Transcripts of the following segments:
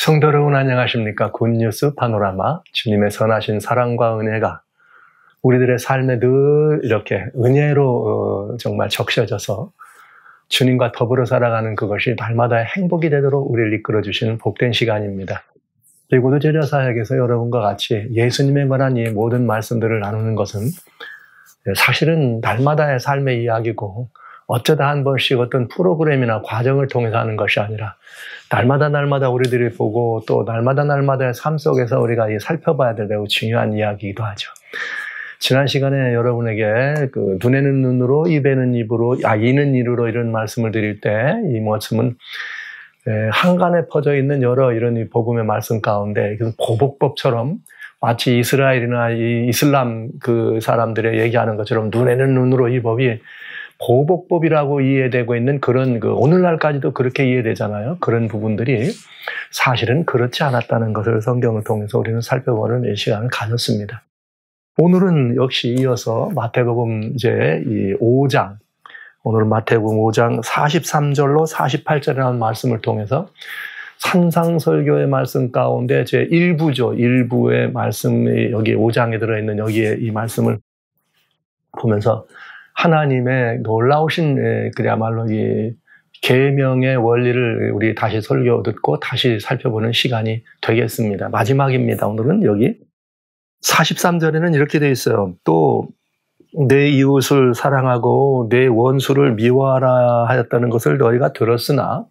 성도 여러분 안녕하십니까? 굿뉴스 파노라마 주님의 선하신 사랑과 은혜가 우리들의 삶에 늘 이렇게 은혜로 정말 적셔져서 주님과 더불어 살아가는 그것이 날마다 행복이 되도록 우리를 이끌어주시는 복된 시간입니다. 리고도 제자사역에서 여러분과 같이 예수님에 관한 이 모든 말씀들을 나누는 것은 사실은 날마다의 삶의 이야기고 어쩌다 한 번씩 어떤 프로그램이나 과정을 통해서 하는 것이 아니라 날마다 우리들이 보고 또 날마다의 삶 속에서 우리가 살펴봐야 될 매우 중요한 이야기이기도 하죠. 지난 시간에 여러분에게 눈에는 눈으로, 입에는 입으로, 이는 이로 이런 말씀을 드릴 때 이 말씀은 한간에 퍼져 있는 여러 이런 이 복음의 말씀 가운데 보복법처럼 마치 이스라엘이나 이 이슬람 그 사람들의 얘기하는 것처럼 눈에는 눈으로 이 법이 보복법이라고 이해되고 있는 그런 오늘날까지도 그렇게 이해되잖아요. 그런 부분들이 사실은 그렇지 않았다는 것을 성경을 통해서 우리는 살펴보는 이 시간을 가졌습니다. 오늘은 역시 이어서 마태복음 이제 이 5장, 오늘은 마태복음 5장 43절로 48절이라는 말씀을 통해서 산상설교의 말씀 가운데 제 일부죠. 일부의 말씀이 여기 5장에 들어있는 여기에 이 말씀을 보면서 하나님의 놀라우신 그야말로 이 계명의 원리를 우리 다시 설교 듣고 다시 살펴보는 시간이 되겠습니다. 마지막입니다. 오늘은 여기 43절에는 이렇게 되어 있어요. 또 내 이웃을 사랑하고 내 원수를 미워하라 하였다는 것을 너희가 들었으나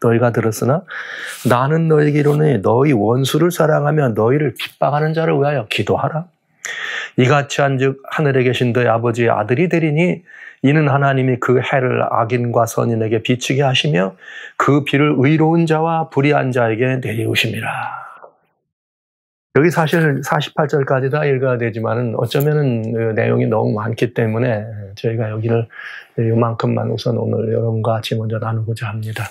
나는 너희에게 이르노니 너희 원수를 사랑하며 너희를 핍박하는 자를 위하여 기도하라. 이같이 한즉 하늘에 계신 너희 아버지의 아들이 되리니 이는 하나님이 그 해를 악인과 선인에게 비추게 하시며 그 비를 의로운 자와 불의한 자에게 내리우심이라. 여기 사실 48절까지 다 읽어야 되지만은 어쩌면은 내용이 너무 많기 때문에 저희가 여기를 이만큼만 우선 오늘 여러분과 같이 먼저 나누고자 합니다.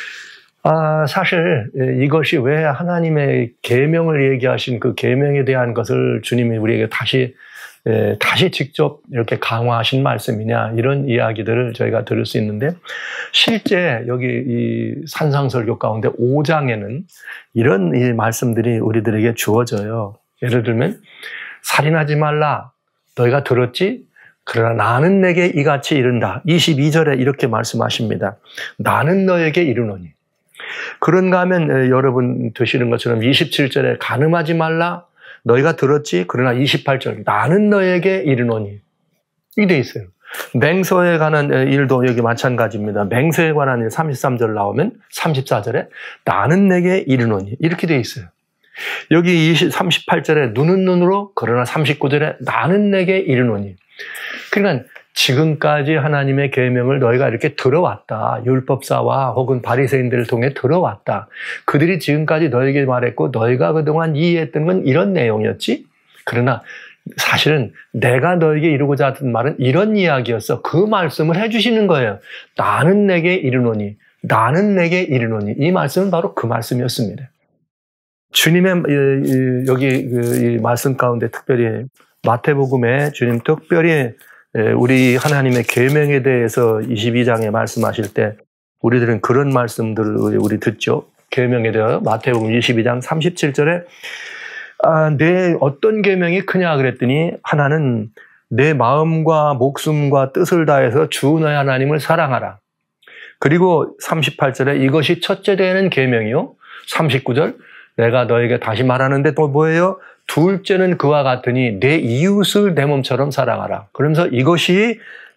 사실 이것이 왜 하나님의 계명을 얘기하신 그 계명에 대한 것을 주님이 우리에게 다시 직접 이렇게 강화하신 말씀이냐 이런 이야기들을 저희가 들을 수 있는데 실제 여기 이 산상설교 가운데 5장에는 이런 이 말씀들이 우리들에게 주어져요. 예를 들면 살인하지 말라 너희가 들었지? 그러나 나는 내게 이같이 이른다. 22절에 이렇게 말씀하십니다. 나는 너에게 이르노니. 그런가 하면 여러분 드시는 것처럼 27절에 간음하지 말라 너희가 들었지? 그러나 28절 나는 너에게 이르노니 이게 돼 있어요. 맹서에 관한 일도 여기 마찬가지입니다. 맹서에 관한 일 33절 나오면 34절에 나는 내게 이르노니 이렇게 돼 있어요. 여기 38절에 눈은 눈으로 그러나 39절에 나는 내게 이르노니 그러니까 지금까지 하나님의 계명을 너희가 이렇게 들어왔다. 율법사와 혹은 바리새인들을 통해 들어왔다. 그들이 지금까지 너에게 말했고 너희가 그동안 이해했던 건 이런 내용이었지. 그러나 사실은 내가 너에게 이루고자 하던 말은 이런 이야기였어. 그 말씀을 해주시는 거예요. 나는 내게 이르노니. 나는 내게 이르노니. 이 말씀은 바로 그 말씀이었습니다. 주님의 여기 이 말씀 가운데 특별히 마태복음에 주님 특별히 우리 하나님의 계명에 대해서 22장에 말씀하실 때 우리들은 그런 말씀들을 우리 듣죠. 계명에 대해 마태복음 22장 37절에 내 어떤 계명이 크냐 그랬더니 하나는 내 마음과 목숨과 뜻을 다해서 주 너의 하나님을 사랑하라. 그리고 38절에 이것이 첫째 되는 계명이요. 39절 내가 너에게 다시 말하는데 또 뭐예요? 둘째는 그와 같으니 내 이웃을 내 몸처럼 사랑하라. 그러면서 이것이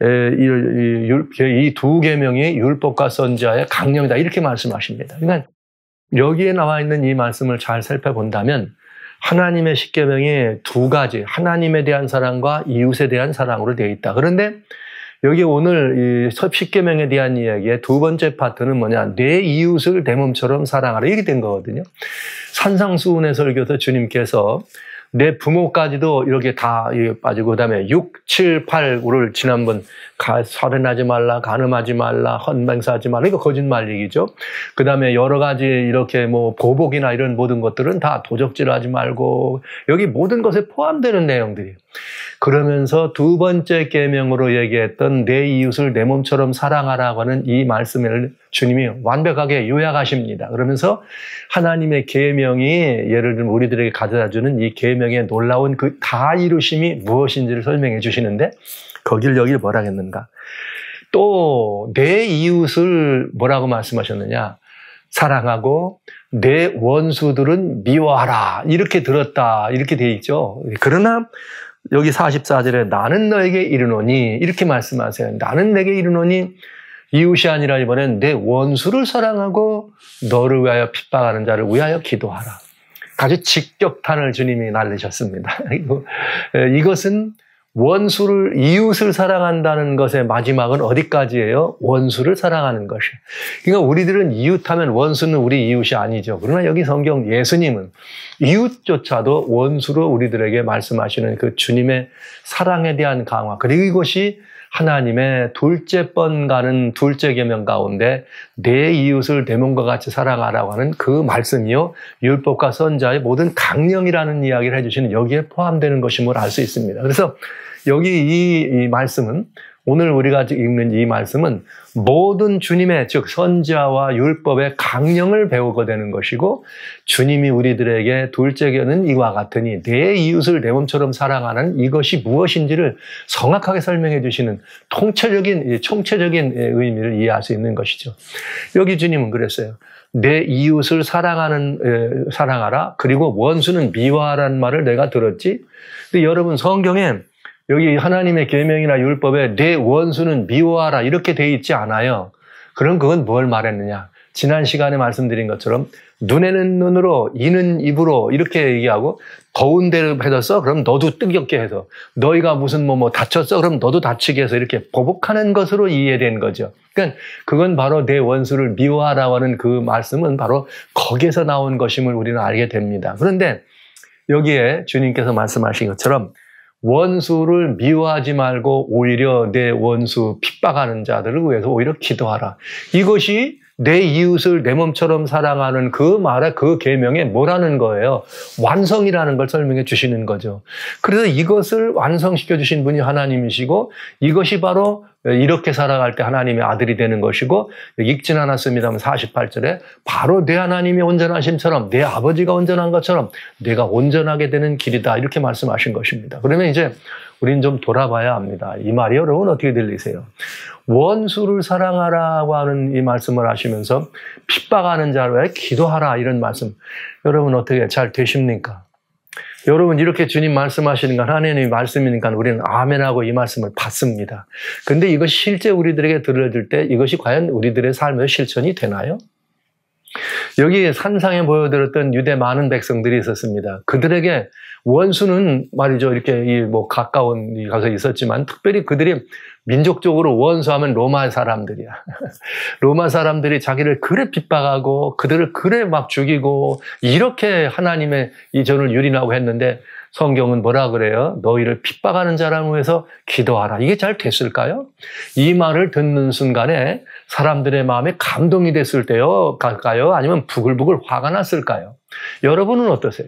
이 두 계명이 율법과 선지자의 강령이다 이렇게 말씀하십니다. 그러니까 여기에 나와 있는 이 말씀을 잘 살펴본다면 하나님의 십계명이 두 가지 하나님에 대한 사랑과 이웃에 대한 사랑으로 되어 있다. 그런데 여기 오늘 이 십계명에 대한 이야기의 두 번째 파트는 뭐냐? 내 이웃을 내 몸처럼 사랑하라 이렇게 된 거거든요. 산상수훈의 설교에서 주님께서 내 부모까지도 이렇게 다 빠지고 그다음에 6, 7, 8를 지난번 살인하지 말라, 간음하지 말라, 헌맹사하지 말라 이거 거짓말 얘기죠. 그다음에 여러 가지 이렇게 뭐 보복이나 이런 모든 것들은 다 도적질하지 말고 여기 모든 것에 포함되는 내용들이에요. 그러면서 두 번째 계명으로 얘기했던 내 이웃을 내 몸처럼 사랑하라고 하는 이 말씀을 주님이 완벽하게 요약하십니다. 그러면서 하나님의 계명이 예를 들면 우리들에게 가져다주는 이 계명의 놀라운 그 다 이루심이 무엇인지를 설명해 주시는데 거길 여기 뭐라 했는가? 또 내 이웃을 뭐라고 말씀하셨느냐? 사랑하고 내 원수들은 미워하라. 이렇게 들었다. 이렇게 돼 있죠. 그러나 여기 44절에 나는 너에게 이르노니 이렇게 말씀하세요. 나는 내게 이르노니 이웃이 아니라 이번엔 내 원수를 사랑하고 너를 위하여 핍박하는 자를 위하여 기도하라. 아주 직격탄을 주님이 날리셨습니다. 이것은 원수를, 이웃을 사랑한다는 것의 마지막은 어디까지예요? 원수를 사랑하는 것이. 그러니까 우리들은 이웃하면 원수는 우리 이웃이 아니죠. 그러나 여기 성경 예수님은 이웃조차도 원수로 우리들에게 말씀하시는 그 주님의 사랑에 대한 강화. 그리고 이것이 하나님의 둘째 번 가는 둘째 계명 가운데 내 이웃을 내 몸과 같이 사랑하라고 하는 그 말씀이요. 율법과 선자의 모든 강령이라는 이야기를 해주시는 여기에 포함되는 것임을 알 수 있습니다. 그래서 여기 이 말씀은 오늘 우리가 읽는 이 말씀은 모든 주님의 즉 선지자와 율법의 강령을 배우게 되는 것이고 주님이 우리들에게 둘째 계명은 이와 같으니 내 이웃을 내 몸처럼 사랑하는 이것이 무엇인지를 정확하게 설명해 주시는 총체적인 의미를 이해할 수 있는 것이죠. 여기 주님은 그랬어요. 내 이웃을 사랑하라. 그리고 원수는 미워하라는 말을 내가 들었지. 근데 여러분 성경에 여기 하나님의 계명이나 율법에 내 원수는 미워하라 이렇게 돼 있지 않아요. 그럼 그건 뭘 말했느냐? 지난 시간에 말씀드린 것처럼 눈에는 눈으로, 이는 입으로 이렇게 얘기하고 더운 데를 해뒀어? 그럼 너도 뜨겁게 해서 너희가 무슨 뭐 다쳤어? 그럼 너도 다치게 해서 이렇게 보복하는 것으로 이해된 거죠. 그러니까 그건 바로 내 원수를 미워하라고 하는 그 말씀은 바로 거기에서 나온 것임을 우리는 알게 됩니다. 그런데 여기에 주님께서 말씀하신 것처럼 원수를 미워하지 말고 오히려 내 원수 핍박하는 자들을 위해서 오히려 기도하라. 이것이 내 이웃을 내 몸처럼 사랑하는 그 말의 그 계명에 뭐라는 거예요? 완성이라는 걸 설명해 주시는 거죠. 그래서 이것을 완성시켜 주신 분이 하나님이시고 이것이 바로 이렇게 살아갈 때 하나님의 아들이 되는 것이고 읽진 않았습니다만 48절에 바로 내 하나님이 온전하심처럼 내 아버지가 온전한 것처럼 내가 온전하게 되는 길이다 이렇게 말씀하신 것입니다. 그러면 이제 우리는 좀 돌아봐야 합니다. 이 말이 여러분 어떻게 들리세요? 원수를 사랑하라고 하는 이 말씀을 하시면서 핍박하는 자를 위해 기도하라 이런 말씀 여러분 어떻게 잘 되십니까? 여러분 이렇게 주님 말씀하시는 건 하나님의 말씀이니까 우리는 아멘하고 이 말씀을 받습니다. 근데 이것이 실제 우리들에게 들려질 때 이것이 과연 우리들의 삶에서 실천이 되나요? 여기 산상에 보여드렸던 유대 많은 백성들이 있었습니다. 그들에게 원수는 말이죠. 이렇게 가까운 가서 있었지만 특별히 그들이 민족적으로 원수하면 로마 사람들이야. 로마 사람들이 자기를 그래 핍박하고 그들을 그래 막 죽이고 이렇게 하나님의 이 전을 유린하고 했는데 성경은 뭐라 그래요? 너희를 핍박하는 자를 위해서 기도하라. 이게 잘 됐을까요? 이 말을 듣는 순간에 사람들의 마음에 감동이 됐을 때요? 갈까요? 아니면 부글부글 화가 났을까요? 여러분은 어떠세요?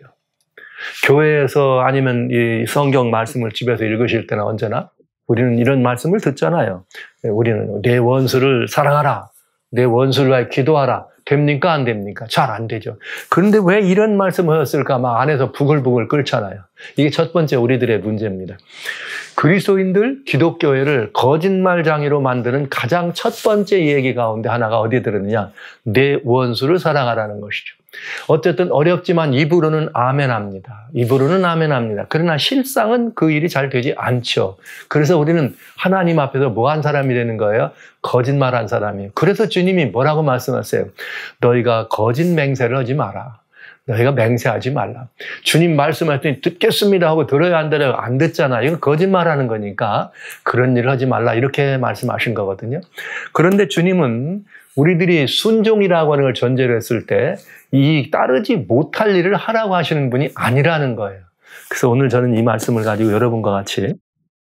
교회에서 아니면 이 성경 말씀을 집에서 읽으실 때나 언제나 우리는 이런 말씀을 듣잖아요. 우리는 내 원수를 사랑하라. 내 원수를 위하여 기도하라. 됩니까? 안 됩니까? 잘 안 되죠. 그런데 왜 이런 말씀을 하셨을까? 막 안에서 부글부글 끓잖아요. 이게 첫 번째 우리들의 문제입니다. 그리스도인들, 기독교회를 거짓말장애로 만드는 가장 첫 번째 얘기 가운데 하나가 어디에 들었느냐? 내 원수를 사랑하라는 것이죠. 어쨌든 어렵지만 입으로는 아멘합니다. 입으로는 아멘합니다. 그러나 실상은 그 일이 잘 되지 않죠. 그래서 우리는 하나님 앞에서 뭐한 사람이 되는 거예요? 거짓말한 사람이에요. 그래서 주님이 뭐라고 말씀하세요? 너희가 거짓 맹세를 하지 마라. 너희가 맹세하지 말라. 주님 말씀하셨더니 듣겠습니다 하고 들어야 한다고 안 듣잖아. 이거 거짓말하는 거니까 그런 일을 하지 말라 이렇게 말씀하신 거거든요. 그런데 주님은 우리들이 순종이라고 하는 걸 전제로 했을 때 이 따르지 못할 일을 하라고 하시는 분이 아니라는 거예요. 그래서 오늘 저는 이 말씀을 가지고 여러분과 같이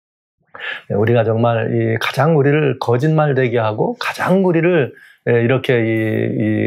우리가 정말 가장 우리를 거짓말되게 하고 가장 우리를 이렇게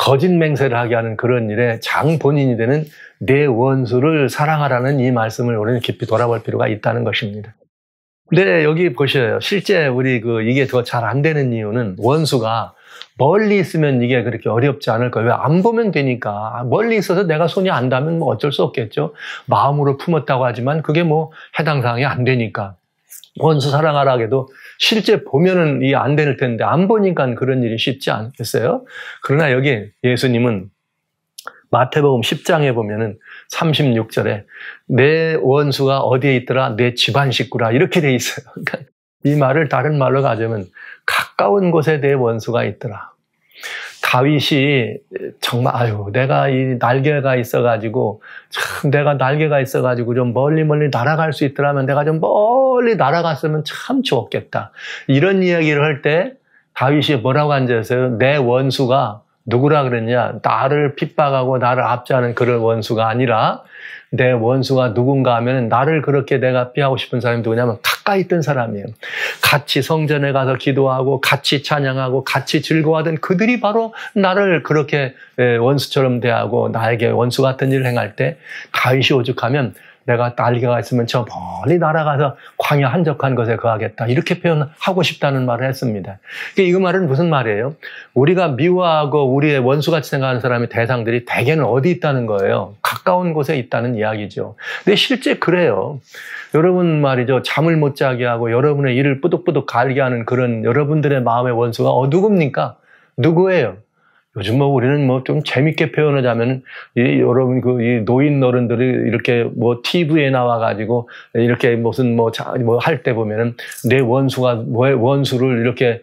거짓 맹세를 하게 하는 그런 일에 장 본인이 되는 내 원수를 사랑하라는 이 말씀을 우리는 깊이 돌아볼 필요가 있다는 것입니다. 근데 여기 보셔요. 실제 우리 이게 더 잘 안 되는 이유는 원수가 멀리 있으면 이게 그렇게 어렵지 않을 거예요. 왜? 안 보면 되니까. 멀리 있어서 내가 손이 안 닿으면 뭐 어쩔 수 없겠죠. 마음으로 품었다고 하지만 그게 뭐 해당 사항이 안 되니까. 원수 사랑하라 해도 실제 보면은 이게 안 될 텐데 안 보니까 그런 일이 쉽지 않겠어요? 그러나 여기 예수님은 마태복음 10장에 보면은 36절에 내 원수가 어디에 있더라? 내 집안 식구라. 이렇게 돼 있어요. 그러니까 이 말을 다른 말로 가자면 가까운 곳에 내 원수가 있더라. 다윗이 정말 내가 이 날개가 있어가지고 내가 날개가 있어가지고 좀 멀리 날아갈 수 있더라면 내가 좀 멀리 날아갔으면 참 좋았겠다. 이런 이야기를 할 때 다윗이 뭐라고 앉아있어요? 내 원수가 누구라 그랬냐? 나를 핍박하고 나를 압제하는 그런 원수가 아니라 내 원수가 누군가 하면 나를 그렇게 내가 피하고 싶은 사람이 누구냐면 가까이 있던 사람이에요. 같이 성전에 가서 기도하고 같이 찬양하고 같이 즐거워하던 그들이 바로 나를 그렇게 원수처럼 대하고 나에게 원수 같은 일을 행할 때 다윗이 오죽하면 내가 날개가 있으면 저 멀리 날아가서 광야 한적한 곳에 거하겠다. 이렇게 표현하고 싶다는 말을 했습니다. 이 말은 무슨 말이에요? 우리가 미워하고 우리의 원수같이 생각하는 사람의 대상들이 대개는 어디 있다는 거예요? 가까운 곳에 있다는 이야기죠. 근데 실제 그래요. 여러분 말이죠. 잠을 못 자게 하고 여러분의 일을 뿌득뿌득 갈게 하는 그런 여러분들의 마음의 원수가 누굽니까? 누구예요? 요즘 우리는 좀 재밌게 표현하자면, 여러분 이 노인 어른들이 이렇게 TV에 나와가지고 이렇게 무슨 할 때 보면은 내 원수가 원수를 이렇게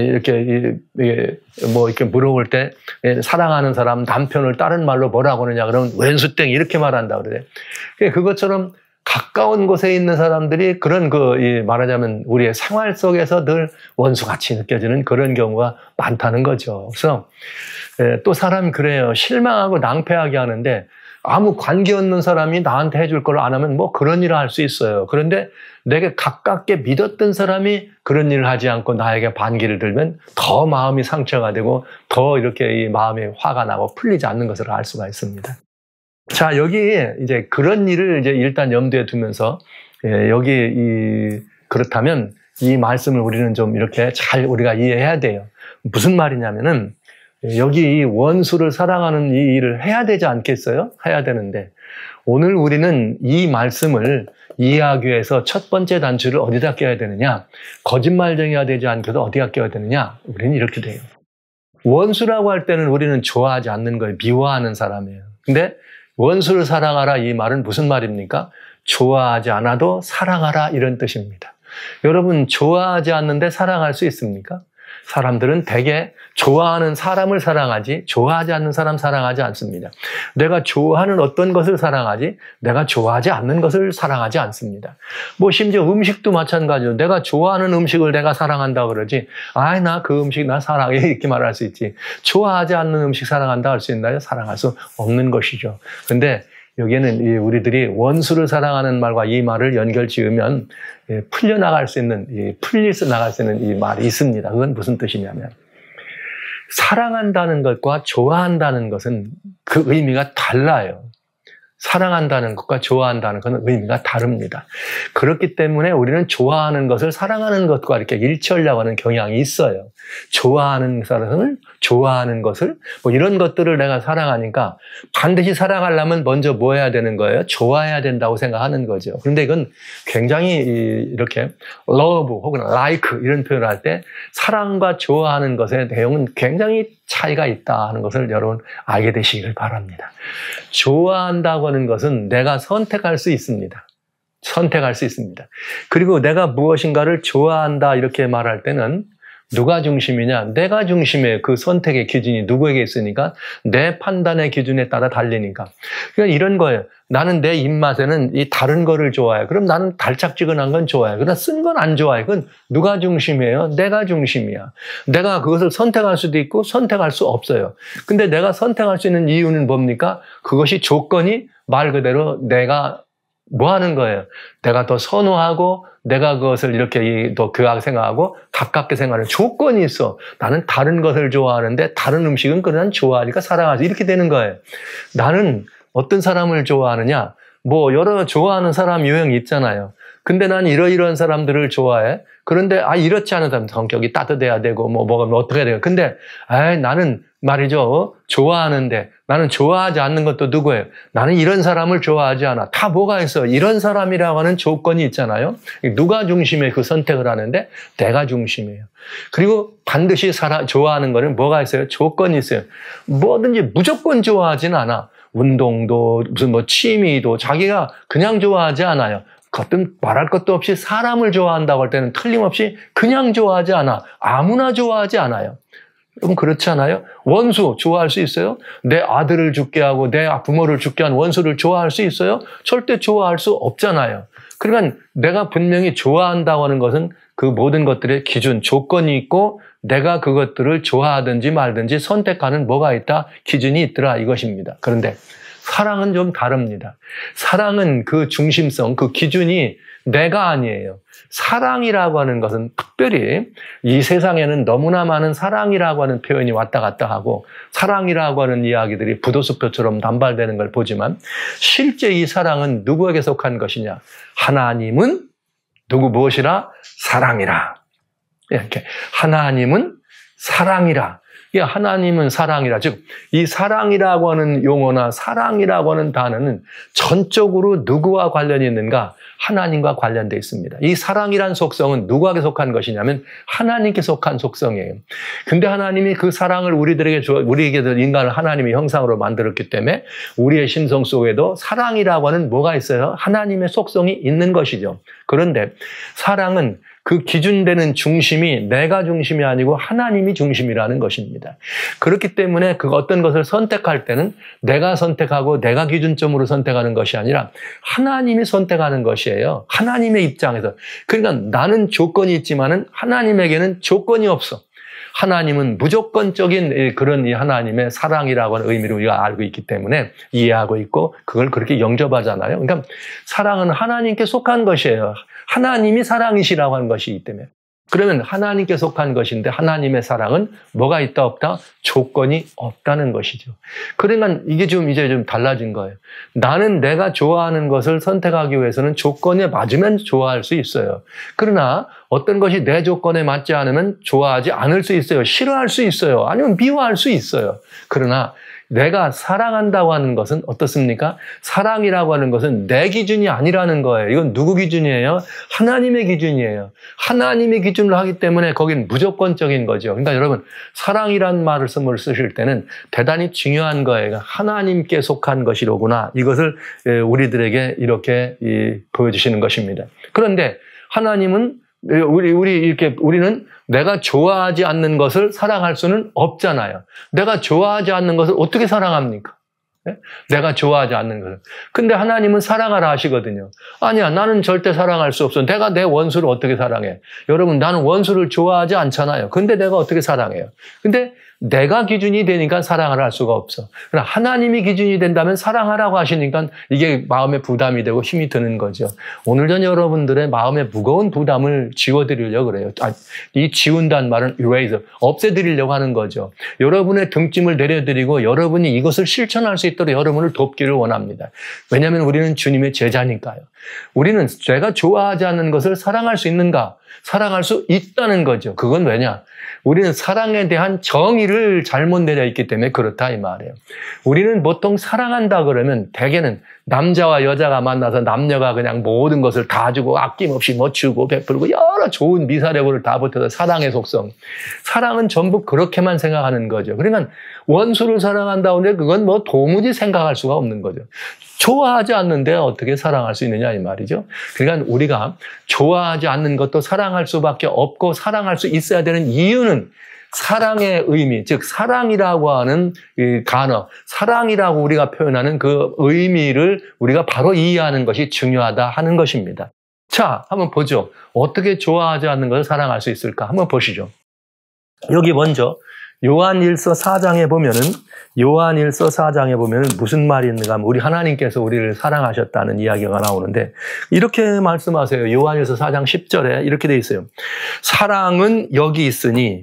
물어볼 때 사랑하는 사람 남편을 다른 말로 뭐라고 하느냐 그러면 왼수땡 이렇게 말한다 그래. 그것처럼 가까운 곳에 있는 사람들이 그런 말하자면 우리의 생활 속에서 늘 원수같이 느껴지는 그런 경우가 많다는 거죠. 그래서 또 사람이 그래요. 실망하고 낭패하게 하는데 아무 관계없는 사람이 나한테 해줄 걸 안 하면 그런 일을 할 수 있어요. 그런데 내게 가깝게 믿었던 사람이 그런 일을 하지 않고 나에게 반기를 들면 더 마음이 상처가 되고 더 이렇게 이 마음이 화가 나고 풀리지 않는 것을 알 수가 있습니다. 자, 여기 이제 그런 일을 이제 일단 염두에 두면서 그렇다면 이 말씀을 우리는 좀 이렇게 잘 우리가 이해해야 돼요. 무슨 말이냐면은 여기 이 원수를 사랑하는 이 일을 해야 되지 않겠어요? 해야 되는데 오늘 우리는 이 말씀을 이해하기 위해서 첫 번째 단추를 어디다 껴야 되느냐? 거짓말쟁이가 되지 않고도 어디다 껴야 되느냐? 우리는 이렇게 돼요. 원수라고 할 때는 우리는 좋아하지 않는 거예요. 미워하는 사람이에요. 근데 원수를 사랑하라 이 말은 무슨 말입니까? 좋아하지 않아도 사랑하라 이런 뜻입니다. 여러분 좋아하지 않는데 사랑할 수 있습니까? 사람들은 대개 좋아하는 사람을 사랑하지 좋아하지 않는 사람 사랑하지 않습니다. 내가 좋아하는 어떤 것을 사랑하지 내가 좋아하지 않는 것을 사랑하지 않습니다. 심지어 음식도 마찬가지로 내가 좋아하는 음식을 내가 사랑한다 그러지 나 그 음식 나 사랑해 이렇게 말할 수 있지 좋아하지 않는 음식 사랑한다 할 수 있나요? 사랑할 수 없는 것이죠. 근데 여기에는 우리들이 원수를 사랑하는 말과 이 말을 연결 지으면 풀려나갈 수 있는, 나갈 수 있는 이 말이 있습니다. 그건 무슨 뜻이냐면, 사랑한다는 것과 좋아한다는 것은 그 의미가 달라요. 사랑한다는 것과 좋아한다는 것은 의미가 다릅니다. 그렇기 때문에 우리는 좋아하는 것을 사랑하는 것과 이렇게 일치하려고 하는 경향이 있어요. 좋아하는 사람을, 좋아하는 것을, 이런 것들을 내가 사랑하니까 반드시 사랑하려면 먼저 뭐 해야 되는 거예요? 좋아해야 된다고 생각하는 거죠. 그런데 이건 굉장히 이렇게 love 혹은 like 이런 표현을 할 때 사랑과 좋아하는 것의 내용은 굉장히 차이가 있다 하는 것을 여러분 알게 되시기를 바랍니다. 좋아한다고 하는 것은 내가 선택할 수 있습니다. 선택할 수 있습니다. 그리고 내가 무엇인가를 좋아한다 이렇게 말할 때는 누가 중심이냐? 내가 중심의 그 선택의 기준이 누구에게 있으니까 내 판단의 기준에 따라 달리니까. 그러니까 이런 거예요. 나는 내 입맛에는 이 다른 거를 좋아해. 그럼 나는 달짝지근한 건 좋아해. 그러나 쓴 건 안 좋아해. 그건 누가 중심이에요? 내가 중심이야. 내가 그것을 선택할 수도 있고 선택할 수 없어요. 근데 내가 선택할 수 있는 이유는 뭡니까? 그것이 조건이 말 그대로 내가 뭐 하는 거예요? 내가 더 선호하고 내가 그것을 이렇게 더 귀하게 생각하고 가깝게 생각하는 조건이 있어. 나는 다른 것을 좋아하는데 다른 음식은 그냥 좋아하니까 사랑하지. 이렇게 되는 거예요. 나는 어떤 사람을 좋아하느냐? 뭐 여러 좋아하는 사람 유형이 있잖아요. 근데 난 이러이러한 사람들을 좋아해. 그런데 이렇지 않은 사람 성격이 따뜻해야 되고 뭐가 어떻게 해야 돼요. 근데 나는 말이죠. 좋아하는데 나는 좋아하지 않는 것도 누구예요? 나는 이런 사람을 좋아하지 않아. 다 뭐가 있어? 이런 사람이라고 하는 조건이 있잖아요. 누가 중심에 그 선택을 하는데 내가 중심이에요. 그리고 반드시 좋아하는 거는 뭐가 있어요? 조건이 있어요. 뭐든지 무조건 좋아하진 않아. 운동도 무슨 뭐 취미도 자기가 그냥 좋아하지 않아요. 어떤 말할 것도 없이 사람을 좋아한다고 할 때는 틀림없이 그냥 좋아하지 않아. 아무나 좋아하지 않아요. 여러분 그렇지 않아요? 원수 좋아할 수 있어요? 내 아들을 죽게 하고 내 부모를 죽게 한 원수를 좋아할 수 있어요? 절대 좋아할 수 없잖아요. 그러니까 내가 분명히 좋아한다고 하는 것은 그 모든 것들의 기준, 조건이 있고 내가 그것들을 좋아하든지 말든지 선택하는 뭐가 있다? 기준이 있더라 이것입니다. 그런데 사랑은 좀 다릅니다. 사랑은 그 중심성, 그 기준이 내가 아니에요. 사랑이라고 하는 것은 특별히 이 세상에는 너무나 많은 사랑이라고 하는 표현이 왔다 갔다 하고 사랑이라고 하는 이야기들이 부도수표처럼 남발되는 걸 보지만 실제 이 사랑은 누구에게 속한 것이냐? 하나님은 누구 무엇이라? 사랑이라. 이렇게 하나님은 사랑이라. 하나님은 사랑이라. 즉, 이 사랑이라고 하는 용어나 사랑이라고 하는 단어는 전적으로 누구와 관련이 있는가? 하나님과 관련되어 있습니다. 이 사랑이란 속성은 누구에게 속한 것이냐면 하나님께 속한 속성이에요. 근데 하나님이 그 사랑을 우리에게 인간을 하나님의 형상으로 만들었기 때문에 우리의 심성 속에도 사랑이라고 하는 뭐가 있어요? 하나님의 속성이 있는 것이죠. 그런데 사랑은 그 기준되는 중심이 내가 중심이 아니고 하나님이 중심이라는 것입니다. 그렇기 때문에 그 어떤 것을 선택할 때는 내가 선택하고 내가 기준점으로 선택하는 것이 아니라 하나님이 선택하는 것이에요. 하나님의 입장에서. 그러니까 나는 조건이 있지만은 하나님에게는 조건이 없어. 하나님은 무조건적인 그런 이 하나님의 사랑이라고 하는 의미를 우리가 알고 있기 때문에 이해하고 있고 그걸 그렇게 영접하잖아요. 그러니까 사랑은 하나님께 속한 것이에요. 하나님이 사랑이시라고 하는 것이기 때문에. 그러면 하나님께 속한 것인데 하나님의 사랑은 뭐가 있다 없다? 조건이 없다는 것이죠. 그러니까 이게 이제 좀 달라진 거예요. 나는 내가 좋아하는 것을 선택하기 위해서는 조건에 맞으면 좋아할 수 있어요. 그러나 어떤 것이 내 조건에 맞지 않으면 좋아하지 않을 수 있어요. 싫어할 수 있어요. 아니면 미워할 수 있어요. 그러나 내가 사랑한다고 하는 것은 어떻습니까? 사랑이라고 하는 것은 내 기준이 아니라는 거예요. 이건 누구 기준이에요? 하나님의 기준이에요. 하나님의 기준을 하기 때문에 거긴 무조건적인 거죠. 그러니까 여러분 사랑이란 말을 쓰실 때는 대단히 중요한 거예요. 하나님께 속한 것이로구나. 이것을 우리들에게 이렇게 보여주시는 것입니다. 그런데 하나님은 우리는 내가 좋아하지 않는 것을 사랑할 수는 없잖아요. 내가 좋아하지 않는 것을 어떻게 사랑합니까? 내가 좋아하지 않는 것을. 근데 하나님은 사랑하라 하시거든요. 아니야, 나는 절대 사랑할 수 없어. 내가 내 원수를 어떻게 사랑해? 여러분, 나는 원수를 좋아하지 않잖아요. 근데 내가 어떻게 사랑해요? 근데 내가 기준이 되니까 사랑을 할 수가 없어. 그러나 하나님이 기준이 된다면 사랑하라고 하시니까 이게 마음에 부담이 되고 힘이 드는 거죠. 오늘 전 여러분들의 마음에 무거운 부담을 지워드리려고 그래요. 이 지운다는 말은 erase, 없애드리려고 하는 거죠. 여러분의 등짐을 내려드리고 여러분이 이것을 실천할 수 있도록 여러분을 돕기를 원합니다. 왜냐하면 우리는 주님의 제자니까요. 우리는 내가 좋아하지 않는 것을 사랑할 수 있는가? 사랑할 수 있다는 거죠. 그건 왜냐? 우리는 사랑에 대한 정의를 잘못 내려있기 때문에 그렇다 이 말이에요. 우리는 보통 사랑한다 그러면 대개는 남자와 여자가 만나서 남녀가 그냥 모든 것을 다 주고 아낌없이 뭐 주고 베풀고 여러 좋은 미사력을 다 보태서 사랑의 속성. 사랑은 전부 그렇게만 생각하는 거죠. 그러니까 원수를 사랑한다고 하는데 그건 뭐 도무지 생각할 수가 없는 거죠. 좋아하지 않는데 어떻게 사랑할 수 있느냐 이 말이죠. 그러니까 우리가 좋아하지 않는 것도 사랑할 수밖에 없고 사랑할 수 있어야 되는 이유는 사랑의 의미, 즉 사랑이라고 하는 이 단어, 사랑이라고 우리가 표현하는 그 의미를 우리가 바로 이해하는 것이 중요하다 하는 것입니다. 자, 한번 보죠. 어떻게 좋아하지 않는 것을 사랑할 수 있을까? 한번 보시죠. 여기 먼저 요한일서 4장에 보면은 무슨 말이 있는가 하면 우리 하나님께서 우리를 사랑하셨다는 이야기가 나오는데 이렇게 말씀하세요. 요한일서 4장 10절에 이렇게 돼 있어요. 사랑은 여기 있으니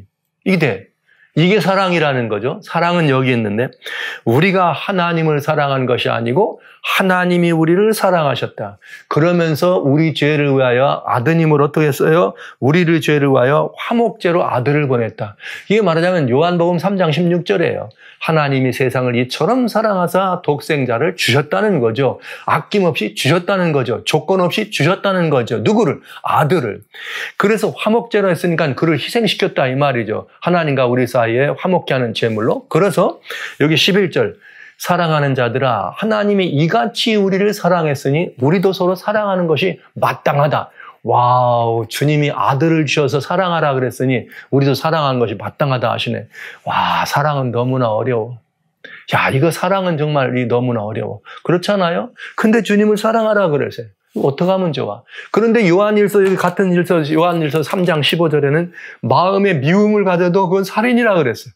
이게 사랑이라는 거죠. 사랑은 여기 있는데 우리가 하나님을 사랑한 것이 아니고 하나님이 우리를 사랑하셨다. 그러면서 우리 죄를 위하여 아드님을 어떻게 했어요? 우리를 죄를 위하여 화목제로 아들을 보냈다. 이게 말하자면 요한복음 3장 16절이에요. 하나님이 세상을 이처럼 사랑하사 독생자를 주셨다는 거죠. 아낌없이 주셨다는 거죠. 조건 없이 주셨다는 거죠. 누구를? 아들을. 그래서 화목제로 했으니까 그를 희생시켰다 이 말이죠. 하나님과 우리 사이에 화목케 하는 제물로. 그래서 여기 11절 사랑하는 자들아 하나님이 이같이 우리를 사랑했으니 우리도 서로 사랑하는 것이 마땅하다. 와우, 주님이 아들을 주셔서 사랑하라 그랬으니 우리도 사랑하는 것이 마땅하다 하시네. 와, 사랑은 너무나 어려워. 야, 이거 사랑은 정말 너무나 어려워. 그렇잖아요? 근데 주님을 사랑하라 그러세요. 어떻게 하면 좋아? 그런데 요한일서, 여기 같은 요한일서 3장 15절에는 마음의 미움을 가져도 그건 살인이라 그랬어요.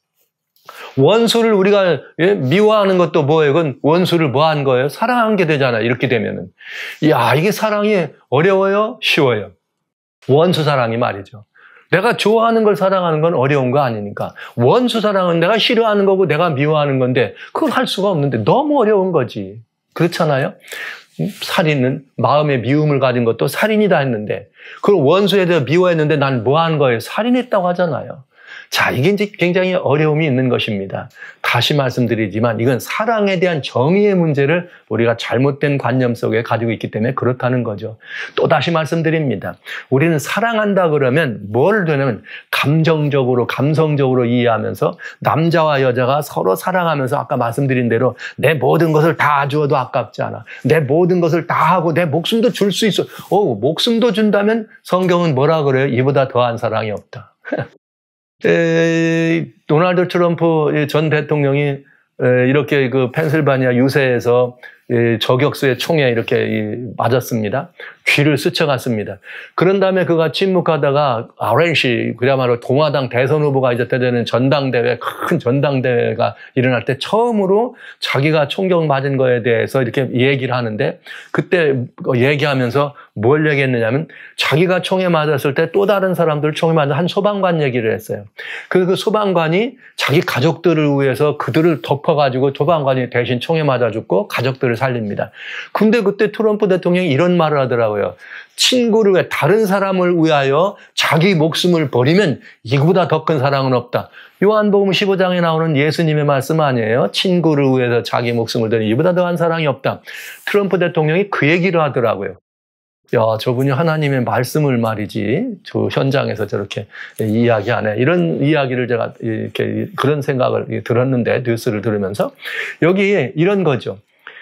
원수를 우리가 미워하는 것도 뭐예요? 그건 원수를 뭐 한 거예요? 사랑한 게 되잖아요. 이렇게 되면은. 이야, 이게 사랑이 어려워요? 쉬워요? 원수 사랑이 말이죠. 내가 좋아하는 걸 사랑하는 건 어려운 거 아니니까. 원수 사랑은 내가 싫어하는 거고 내가 미워하는 건데 그걸 할 수가 없는데 너무 어려운 거지. 그렇잖아요? 살인은 마음의 미움을 가진 것도 살인이다 했는데 그걸 원수에 대해 미워했는데 난 뭐 한 거예요? 살인했다고 하잖아요. 자, 이게 이제 굉장히 어려움이 있는 것입니다. 다시 말씀드리지만 이건 사랑에 대한 정의의 문제를 우리가 잘못된 관념 속에 가지고 있기 때문에 그렇다는 거죠. 또 다시 말씀드립니다. 우리는 사랑한다 그러면 뭘 되냐면 감정적으로, 감성적으로 이해하면서 남자와 여자가 서로 사랑하면서 아까 말씀드린 대로 내 모든 것을 다 주어도 아깝지 않아. 내 모든 것을 다 하고 내 목숨도 줄 수 있어. 목숨도 준다면 성경은 뭐라 그래요? 이보다 더한 사랑이 없다. 도널드 트럼프 전 대통령이 이렇게 그 펜실바니아 유세에서 저격수의 총에 이렇게 맞았습니다. 귀를 스쳐갔습니다. 그런 다음에 그가 침묵하다가 RNC, 그야말로 공화당 대선 후보가 이제 되는 전당대회, 큰 전당대회가 일어날 때 처음으로 자기가 총격 맞은 거에 대해서 이렇게 얘기를 하는데 그때 얘기하면서 뭘 얘기했느냐면 자기가 총에 맞았을 때 또 다른 사람들 총에 맞은 한 소방관 얘기를 했어요. 그 소방관이 자기 가족들을 위해서 그들을 덮어가지고 소방관이 대신 총에 맞아 죽고 가족들을 살립니다. 근데 그때 트럼프 대통령이 이런 말을 하더라고요. 친구를 위해 다른 사람을 위하여 자기 목숨을 버리면 이보다 더 큰 사랑은 없다. 요한복음 15장에 나오는 예수님의 말씀 아니에요? 친구를 위해서 자기 목숨을 드리는 이보다 더한 사랑이 없다. 트럼프 대통령이 그 얘기를 하더라고요. 야, 저분이 하나님의 말씀을 말이지, 저 현장에서 저렇게 이야기하네. 이런 이야기를 제가 이렇게 그런 생각을 들었는데, 뉴스를 들으면서. 여기에 이런 거죠.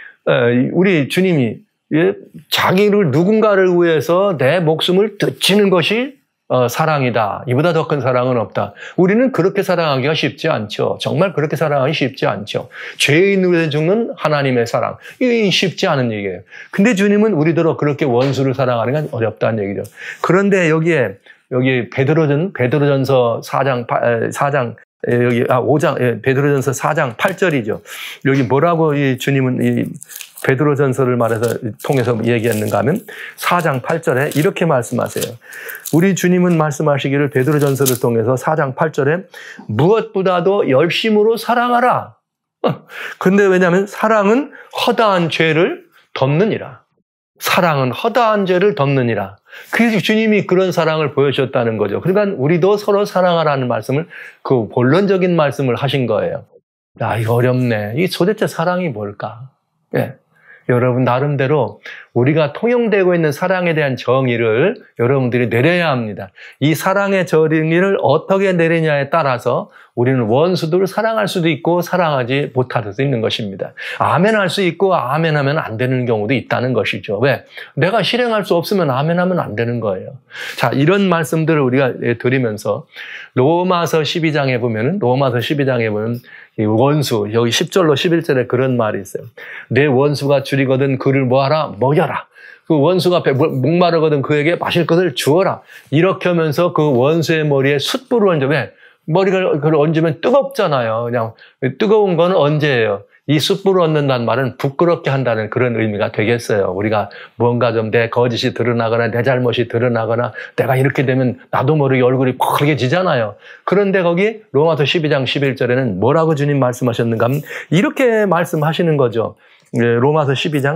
우리 주님이 자기를 누군가를 위해서 내 목숨을 바치는 것이 사랑이다. 이보다 더 큰 사랑은 없다. 우리는 그렇게 사랑하기가 쉽지 않죠. 정말 그렇게 사랑하기 쉽지 않죠. 죄인을 위해 죽는 하나님의 사랑. 이게 쉽지 않은 얘기예요. 근데 주님은 우리더러 그렇게 원수를 사랑하는 건 어렵다는 얘기죠. 그런데 여기 베드로전서 5장, 베드로전서 4장 8절이죠. 여기 뭐라고 이 주님은 베드로전서를 통해서 얘기했는가 하면 4장 8절에 이렇게 말씀하세요. 우리 주님은 말씀하시기를 베드로전서를 통해서 4장 8절에 무엇보다도 열심으로 사랑하라. 근데 왜냐하면 사랑은 허다한 죄를 덮느니라. 사랑은 허다한 죄를 덮느니라. 그래서 주님이 그런 사랑을 보여주셨다는 거죠. 그러니까 우리도 서로 사랑하라는 말씀을, 그 본론적인 말씀을 하신 거예요. 이거 어렵네. 이 도대체 사랑이 뭘까? 예. 여러분 나름대로 우리가 통용되고 있는 사랑에 대한 정의를 여러분들이 내려야 합니다. 이 사랑의 정의를 어떻게 내리냐에 따라서 우리는 원수들을 사랑할 수도 있고 사랑하지 못할 수도 있는 것입니다. 아멘할 수 있고 아멘하면 안 되는 경우도 있다는 것이죠. 왜? 내가 실행할 수 없으면 아멘하면 안 되는 거예요. 자, 이런 말씀들을 우리가 드리면서 로마서 12장에 보면 이 원수, 여기 10절로 11절에 그런 말이 있어요. 내 원수가 줄이거든 그를 뭐하라? 먹여라. 그 원수가 목마르거든 그에게 마실 것을 주어라. 이렇게 하면서 그 원수의 머리에 숯불을 얹어. 왜? 머리를 얹으면 뜨겁잖아요. 그냥 뜨거운 건 언제예요? 이 숯불을 얹는다는 말은 부끄럽게 한다는 그런 의미가 되겠어요. 우리가 뭔가 좀 내 거짓이 드러나거나 내 잘못이 드러나거나 내가 이렇게 되면 나도 모르게 얼굴이 펄개지잖아요. 그런데 거기 로마서 12장 11절에는 뭐라고 주님 말씀하셨는가 하면 이렇게 말씀하시는 거죠. 로마서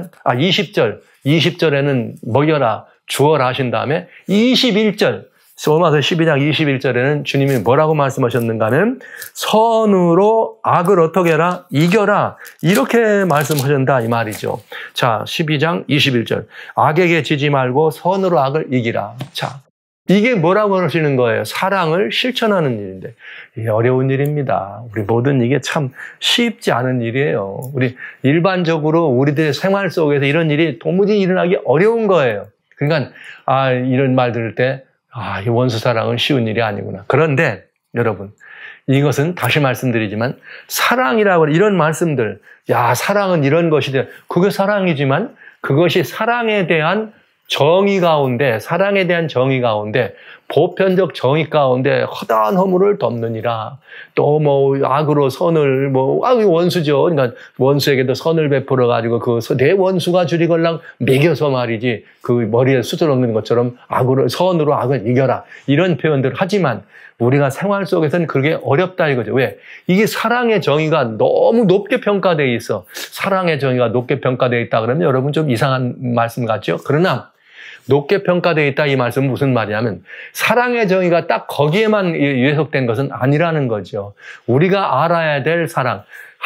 20절에는 먹여라 주어라 하신 다음에 21절 로마서 12장 21절에는 주님이 뭐라고 말씀하셨는가 하면 선으로 악을 어떻게 해라? 이겨라. 이렇게 말씀하신다 이 말이죠. 자, 12장 21절. 악에게 지지 말고 선으로 악을 이기라. 자, 이게 뭐라고 하시는 거예요? 사랑을 실천하는 일인데 이게 어려운 일입니다. 우리 모든 이게 참 쉽지 않은 일이에요. 우리 일반적으로 우리들의 생활 속에서 이런 일이 도무지 일어나기 어려운 거예요. 그러니까 이런 말 들을 때 이 원수 사랑은 쉬운 일이 아니구나. 그런데 여러분 이것은 다시 말씀드리지만 사랑이라고 이런 말씀들 사랑은 이런 것이다. 그게 사랑이지만 그것이 사랑에 대한 정의 가운데 보편적 정의 가운데 허다한 허물을 덮느니라. 또 악으로 선을 악이 원수죠. 그러니까 원수에게도 선을 베풀어 가지고 내 원수가 줄이걸랑 매겨서 말이지 그 머리에 숯을 얹는 것처럼 선으로 악을 이겨라. 이런 표현들을 하지만 우리가 생활 속에서는 그게 어렵다 이거죠. 왜? 이게 사랑의 정의가 너무 높게 평가되어 있어. 사랑의 정의가 높게 평가되어 있다 그러면 여러분 좀 이상한 말씀 같죠? 그러나 높게 평가되어 있다 이 말씀은 무슨 말이냐면 사랑의 정의가 딱 거기에만 예속된 것은 아니라는 거죠. 우리가 알아야 될 사랑.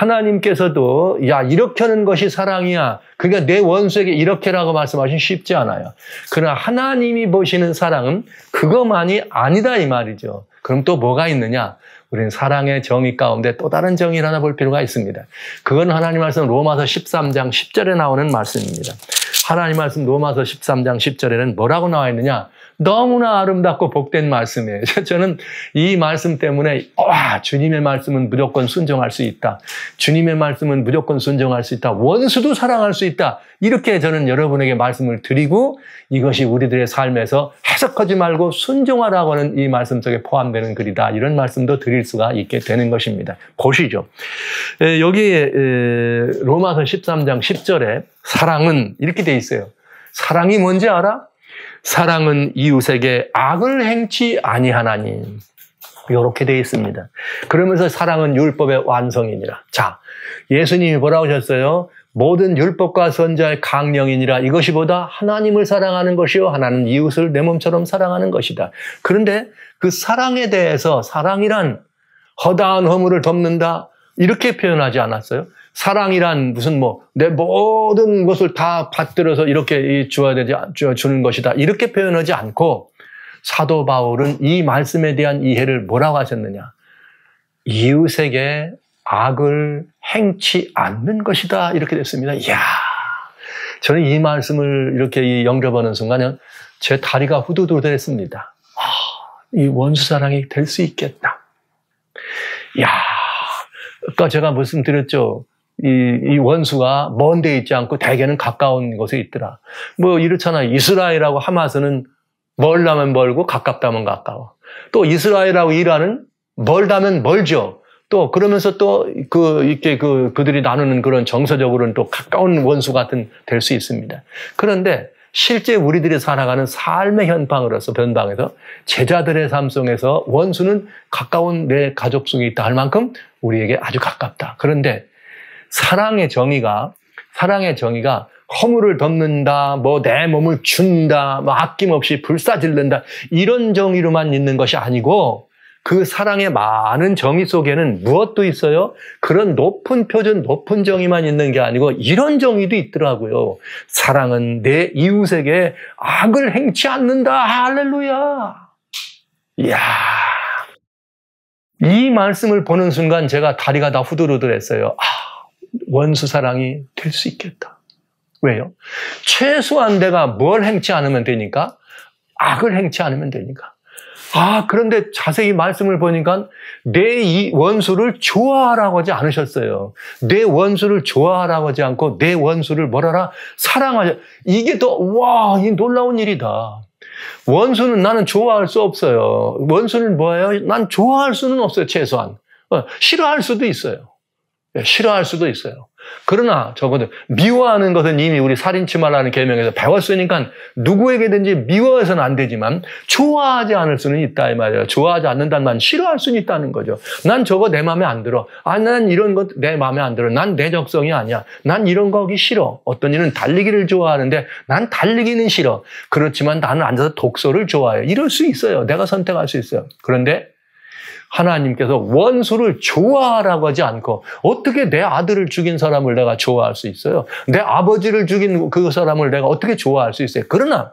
하나님께서도 이렇게 하는 것이 사랑이야. 그러니까 내 원수에게 이렇게라고 말씀하시면 쉽지 않아요. 그러나 하나님이 보시는 사랑은 그것만이 아니다 이 말이죠. 그럼 또 뭐가 있느냐? 우리는 사랑의 정의 가운데 또 다른 정의를 하나 볼 필요가 있습니다. 그건 하나님 말씀 로마서 13장 10절에 나오는 말씀입니다. 하나님 말씀 로마서 13장 10절에는 뭐라고 나와 있느냐? 너무나 아름답고 복된 말씀이에요. 저는 이 말씀 때문에 주님의 말씀은 무조건 순종할 수 있다. 주님의 말씀은 무조건 순종할 수 있다. 원수도 사랑할 수 있다. 이렇게 저는 여러분에게 말씀을 드리고 이것이 우리들의 삶에서 해석하지 말고 순종하라고 하는 이 말씀 속에 포함되는 글이다. 이런 말씀도 드릴 수가 있게 되는 것입니다. 보시죠. 여기 로마서 13장 10절에 사랑은 이렇게 돼 있어요. 사랑이 뭔지 알아? 사랑은 이웃에게 악을 행치 아니하나니. 이렇게 되어 있습니다. 그러면서 사랑은 율법의 완성이니라. 자, 예수님이 뭐라고 하셨어요? 모든 율법과 선지자의 강령이니라. 이것이 보다 하나님을 사랑하는 것이요 하나는 이웃을 내 몸처럼 사랑하는 것이다. 그런데 그 사랑에 대해서 사랑이란 허다한 허물을 덮는다 이렇게 표현하지 않았어요? 사랑이란 무슨 내 모든 것을 다 받들어서 이렇게 주는 것이다. 이렇게 표현하지 않고 사도 바울은 이 말씀에 대한 이해를 뭐라고 하셨느냐? 이웃에게 악을 행치 않는 것이다. 이렇게 됐습니다. 이야, 저는 이 말씀을 이렇게 영접하는 순간 제 다리가 후두두두했습니다. 이 원수 사랑이 될 수 있겠다. 이야, 아까 제가 말씀드렸죠. 이 원수가 먼 데 있지 않고 대개는 가까운 곳에 있더라. 이렇잖아요. 이스라엘하고 하마스는 멀다면 멀고 가깝다면 가까워. 또 이스라엘하고 이란은 멀다면 멀죠. 또 그러면서 또 그들이 나누는 그런 정서적으로는 또 가까운 원수 같은 될 수 있습니다. 그런데 실제 우리들이 살아가는 삶의 변방에서 제자들의 삶 속에서 원수는 가까운 내 가족 속에 있다 할 만큼 우리에게 아주 가깝다. 그런데 사랑의 정의가 허물을 덮는다, 내 몸을 준다, 아낌없이 불사질른다 이런 정의로만 있는 것이 아니고 그 사랑의 많은 정의 속에는 무엇도 있어요? 그런 높은 표준, 높은 정의만 있는 게 아니고 이런 정의도 있더라고요. 사랑은 내 이웃에게 악을 행치 않는다. 할렐루야. 이야. 이 말씀을 보는 순간 제가 다리가 다 후들후들했어요. 원수 사랑이 될 수 있겠다. 왜요? 최소한 내가 뭘 행치 않으면 되니까? 악을 행치 않으면 되니까. 그런데 자세히 말씀을 보니까 내 이 원수를 좋아하라고 하지 않으셨어요. 내 원수를 좋아하라고 하지 않고 내 원수를 사랑하자. 이게 이 놀라운 일이다. 원수는 나는 좋아할 수 없어요. 원수는 뭐예요? 난 좋아할 수는 없어요, 최소한. 싫어할 수도 있어요. 싫어할 수도 있어요. 그러나 적어도 미워하는 것은 이미 우리 살인치 말라는 계명에서 배웠으니까 누구에게든지 미워해서는 안 되지만 좋아하지 않을 수는 있다 이 말이에요. 좋아하지 않는다는 말은 싫어할 수는 있다는 거죠. 난 저거 내 마음에 안 들어. 난 이런 것 내 마음에 안 들어. 난 내 적성이 아니야. 난 이런 거 하기 싫어. 어떤 이는 달리기를 좋아하는데 난 달리기는 싫어. 그렇지만 나는 앉아서 독서를 좋아해. 이럴 수 있어요. 내가 선택할 수 있어요. 그런데 하나님께서 원수를 좋아하라고 하지 않고 어떻게 내 아들을 죽인 사람을 내가 좋아할 수 있어요? 내 아버지를 죽인 그 사람을 내가 어떻게 좋아할 수 있어요? 그러나